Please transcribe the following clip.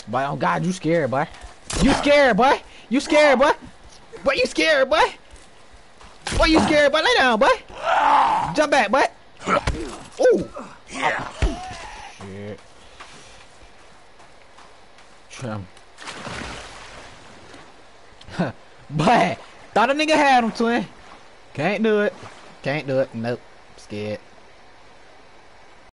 Boy, oh God, you scared, boy. You scared, boy. You scared, boy. Boy, you scared, boy. Boy, you scared, boy. Lay down, boy. Jump back, boy. Ooh. Shit. Trim. Boy, thought a nigga had him, twin. Can't do it. Can't do it. Nope. Scared.